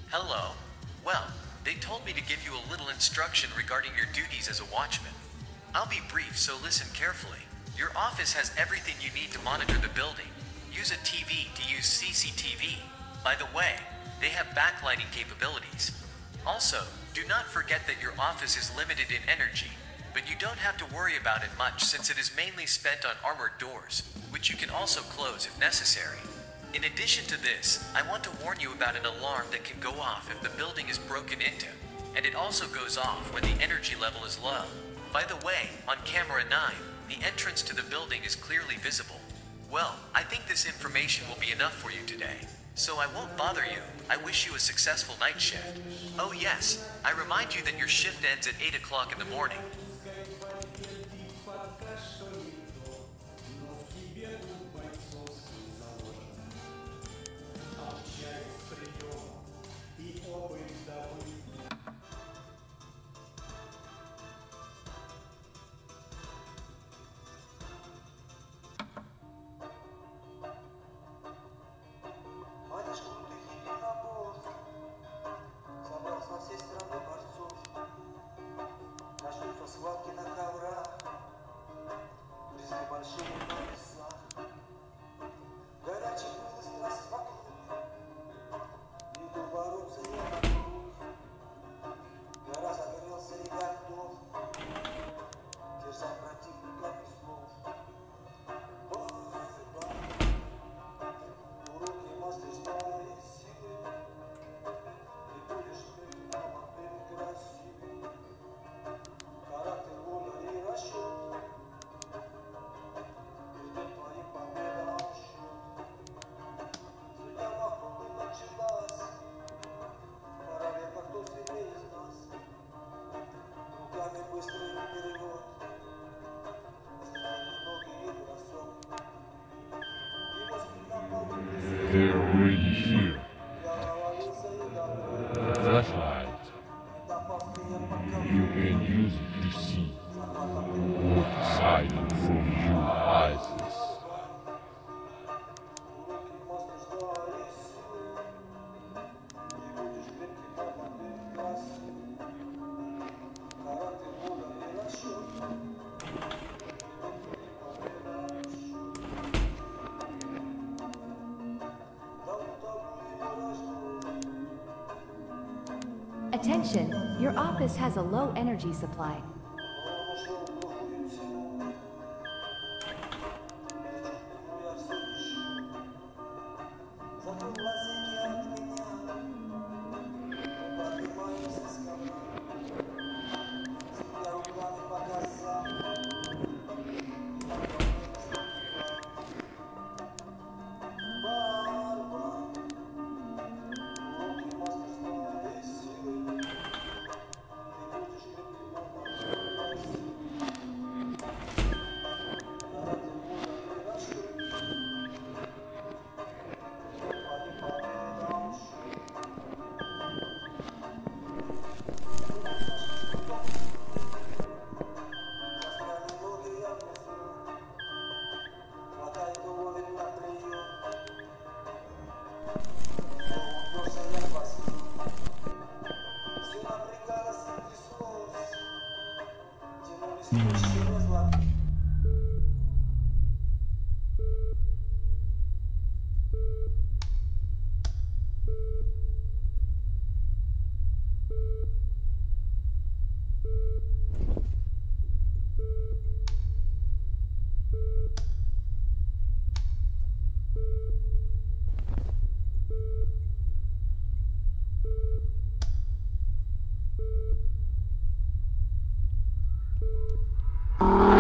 Hello. Well, they told me to give you a little instruction regarding your duties as a watchman. I'll be brief, so listen carefully. Your office has everything you need to monitor the building. Use a TV to use CCTV. By the way, they have backlighting capabilities. Also, do not forget that your office is limited in energy, but you don't have to worry about it much since it is mainly spent on armored doors, which you can also close if necessary. In addition to this, I want to warn you about an alarm that can go off if the building is broken into, and it also goes off when the energy level is low. By the way, on camera 9, the entrance to the building is clearly visible. Well, I think this information will be enough for you today, so I won't bother you. I wish you a successful night shift. Oh yes, I remind you that your shift ends at 8 o'clock in the morning. Схватки на коврах, жизни большие на весах, горячий выезд распахнут, идут бороться я на круг, гора загорелся и готов, держать противника без слов. Борьба, уроки мастерства и силы, ты будешь ты молодым и красивым. Характер, воля и расчет, перед твоим победам счет. Судья вокруг началась, проверка, кто сильнее из нас. Руками быстрый перевод, сделали ноги и бросок. Его спина полностью. They're already here. Я навалился и добыл. Flashlight. You can use it to see what's hiding from your eyes. Attention, your office has a low energy supply. You